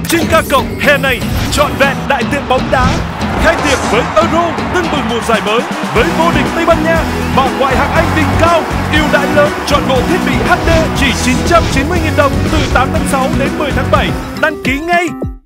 Trên K cộng hè này trọn vẹn đại tiệc bóng đá, khai tiệc với Euro tưng bừng mùa giải mới với vô địch Tây Ban Nha và ngoại hạng Anh đỉnh cao, ưu đãi lớn chọn bộ thiết bị HD chỉ 990.000 đồng từ 8 tháng 6 đến 10 tháng 7. Đăng ký ngay.